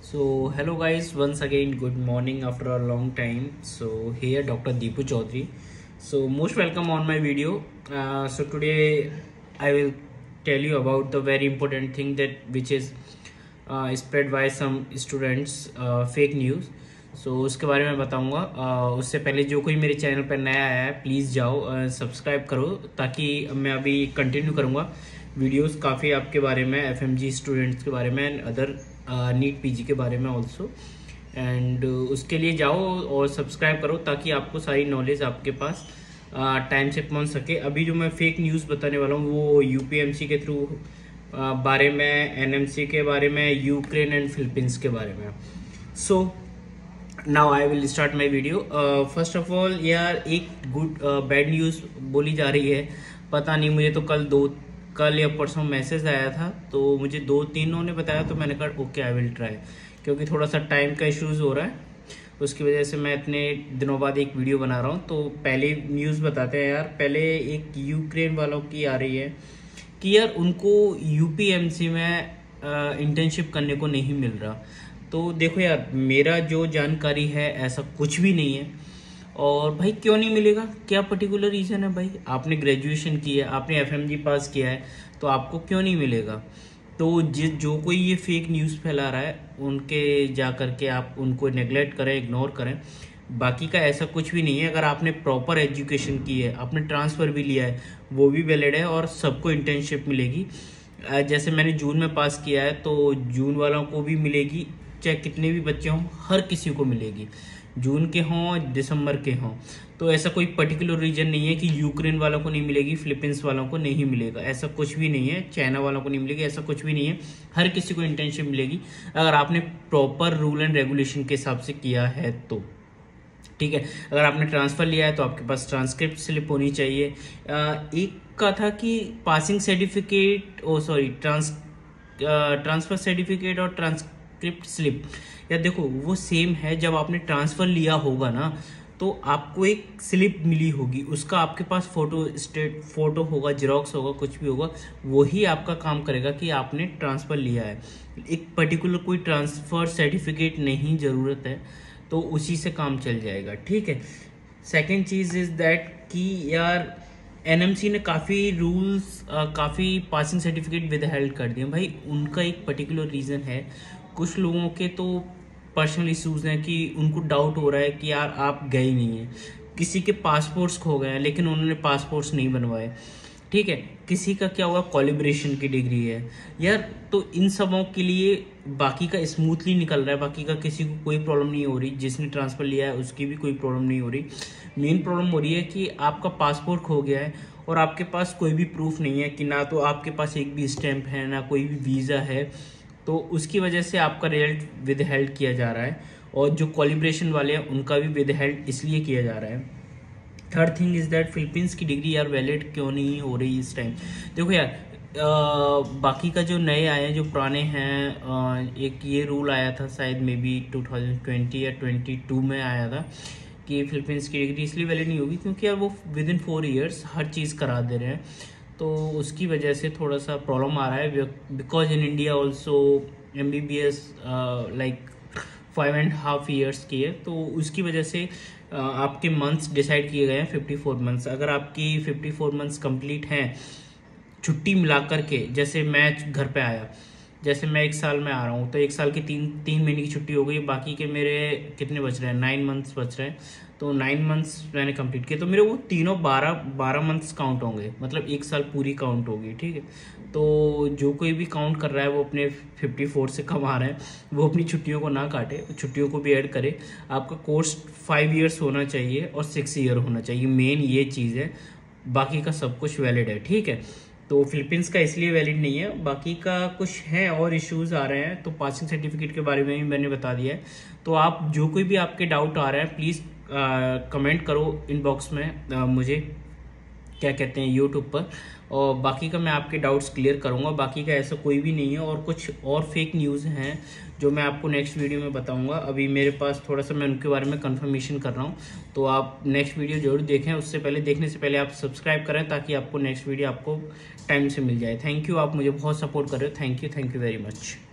So hello guys, once again good morning after a long time. So here Dr. Deepu Chaudhary. So most welcome on my video. So today I will tell you about the very important thing that which is spread by some students fake news. So उसके बारे में बताऊंगा। उससे पहले जो कोई मेरे channel पर नया आया है प्लीज़ जाओ सब्सक्राइब करो, ताकि मैं अभी कंटिन्यू करूंगा वीडियोस काफ़ी आपके बारे में, एफएमजी स्टूडेंट्स के बारे में एंड अदर नीट पीजी के बारे में ऑल्सो। एंड उसके लिए जाओ और सब्सक्राइब करो ताकि आपको सारी नॉलेज आपके पास टाइम से पहुंच सके। अभी जो मैं फेक न्यूज़ बताने वाला हूँ वो यूपीएमसी के थ्रू बारे में, एनएमसी के बारे में, यूक्रेन एंड फिलीपींस के बारे में। So now I will start my video. First of all यार, एक गुड बैड न्यूज़ बोली जा रही है। पता नहीं, मुझे तो कल या परसों मैसेज आया था, तो मुझे 2-3 ने बताया, तो मैंने कहा ओके आई विल ट्राई, क्योंकि थोड़ा सा टाइम का इश्यूज हो रहा है, उसकी वजह से मैं इतने दिनों बाद एक वीडियो बना रहा हूँ। तो पहले न्यूज़ बताते हैं यार। पहले एक यूक्रेन वालों की आ रही है कि यार उनको यूपीएमसी में इंटर्नशिप करने को नहीं मिल रहा। तो देखो यार, मेरा जो जानकारी है ऐसा कुछ भी नहीं है। और भाई क्यों नहीं मिलेगा, क्या पर्टिकुलर रीज़न है? भाई आपने ग्रेजुएशन की है, आपने एफएमजी पास किया है, तो आपको क्यों नहीं मिलेगा? तो जो कोई ये फेक न्यूज़ फैला रहा है उनके जा करके आप उनको नेगलेक्ट करें, इग्नोर करें। बाकी का ऐसा कुछ भी नहीं है। अगर आपने प्रॉपर एजुकेशन की है, आपने ट्रांसफ़र भी लिया है, वो भी वैलिड है और सबको इंटर्नशिप मिलेगी। जैसे मैंने जून में पास किया है, तो जून वालों को भी मिलेगी, चाहे कितने भी बच्चे हों, हर किसी को मिलेगी, जून के हों दिसंबर के हों। तो ऐसा कोई पर्टिकुलर रीजन नहीं है कि यूक्रेन वालों को नहीं मिलेगी, फिलीपींस वालों को नहीं मिलेगा, ऐसा कुछ भी नहीं है। चाइना वालों को नहीं मिलेगी, ऐसा कुछ भी नहीं है। हर किसी को इंटर्नशिप मिलेगी अगर आपने प्रॉपर रूल एंड रेगुलेशन के हिसाब से किया है तो, ठीक है। अगर आपने ट्रांसफ़र लिया है तो आपके पास ट्रांसक्रिप्ट स्लिप होनी चाहिए। एक का था कि पासिंग सर्टिफिकेट, ट्रांसफ़र सर्टिफिकेट और ट्रांसक्रिप्ट स्लिप, या देखो वो सेम है। जब आपने ट्रांसफ़र लिया होगा ना, तो आपको एक स्लिप मिली होगी, उसका आपके पास फोटो होगा, जेरोक्स होगा, कुछ भी होगा, वही आपका काम करेगा कि आपने ट्रांसफ़र लिया है। एक पर्टिकुलर कोई ट्रांसफ़र सर्टिफिकेट नहीं ज़रूरत है, तो उसी से काम चल जाएगा, ठीक है। सेकेंड चीज़ इज़ दैट कि यार एनएमसी ने काफ़ी रूल्स, काफ़ी पासिंग सर्टिफिकेट विद हेल्ड कर दिए। भाई उनका एक पर्टिकुलर रीज़न है। कुछ लोगों के तो पर्सनल इश्यूज हैं कि उनको डाउट हो रहा है कि यार आप गए नहीं हैं। किसी के पासपोर्ट्स खो गए हैं लेकिन उन्होंने पासपोर्ट्स नहीं बनवाए, ठीक है। किसी का क्या हुआ, कोलैबोरेशन की डिग्री है यार। तो इन सबों के लिए बाकी का स्मूथली निकल रहा है, बाकी का किसी को कोई प्रॉब्लम नहीं हो रही। जिसने ट्रांसफ़र लिया है उसकी भी कोई प्रॉब्लम नहीं हो रही। मेन प्रॉब्लम हो रही है कि आपका पासपोर्ट खो गया है और आपके पास कोई भी प्रूफ नहीं है, कि ना तो आपके पास एक भी स्टैंप है, ना कोई भी वीज़ा है। तो उसकी वजह से आपका रिजल्ट विद हेल्ड किया जा रहा है, और जो कोलैबोरेशन वाले हैं उनका भी विद हेल्ड इसलिए किया जा रहा है। Third thing is that Philippines की डिग्री यार वैलिड क्यों नहीं हो रही इस टाइम? देखो यार, बाकी का जो नए आए हैं, जो पुराने हैं, एक ये रूल आया था शायद मे बी 2020 या 22 में आया था कि फिलीपींस की डिग्री इसलिए वैलिड नहीं होगी क्योंकि यार वो विद इन 4 ईयर्स हर चीज़ करा दे रहे हैं। तो उसकी वजह से थोड़ा सा प्रॉब्लम आ रहा है, because in India also MBBS like 5.5 years की है। तो उसकी वजह से आपके मंथ्स डिसाइड किए गए हैं 54 मंथ्स। अगर आपकी 54 मंथ्स कंप्लीट हैं छुट्टी मिला करके, जैसे मैं घर पे आया, जैसे मैं 1 साल में आ रहा हूँ, तो 1 साल की 3 महीने की छुट्टी हो गई, बाकी के मेरे कितने बच रहे हैं, 9 मंथ्स बच रहे हैं। तो 9 मंथ्स मैंने कंप्लीट किए, तो मेरे वो तीनों 12 मंथ्स काउंट होंगे, मतलब 1 साल पूरी काउंट होगी, ठीक है। तो जो कोई भी काउंट कर रहा है वो अपने 54 से कम आ रहे हैं, वो अपनी छुट्टियों को ना काटे, छुट्टियों को भी ऐड करे। आपका कोर्स 5 ईयर्स होना चाहिए और 6 ईयर होना चाहिए, मेन ये चीज़ है। बाकी का सब कुछ वैलिड है, ठीक है। तो फिलीपींस का इसलिए वैलिड नहीं है, बाकी का कुछ है और इश्यूज आ रहे हैं। तो पासिंग सर्टिफिकेट के बारे में भी मैंने बता दिया है। तो आप जो कोई भी आपके डाउट आ रहा है प्लीज़ कमेंट करो इनबॉक्स में, मुझे क्या कहते हैं यूट्यूब पर, और बाकी का मैं आपके डाउट्स क्लियर करूंगा। बाकी का ऐसा कोई भी नहीं है। और कुछ और फेक न्यूज़ हैं जो मैं आपको नेक्स्ट वीडियो में बताऊंगा। अभी मेरे पास थोड़ा सा मैं उनके बारे में कंफर्मेशन कर रहा हूं, तो आप नेक्स्ट वीडियो जरूर देखें। उससे पहले, देखने से पहले आप सब्सक्राइब करें ताकि आपको नेक्स्ट वीडियो आपको टाइम से मिल जाए। थैंक यू, आप मुझे बहुत सपोर्ट कर रहे हो। Thank you very much.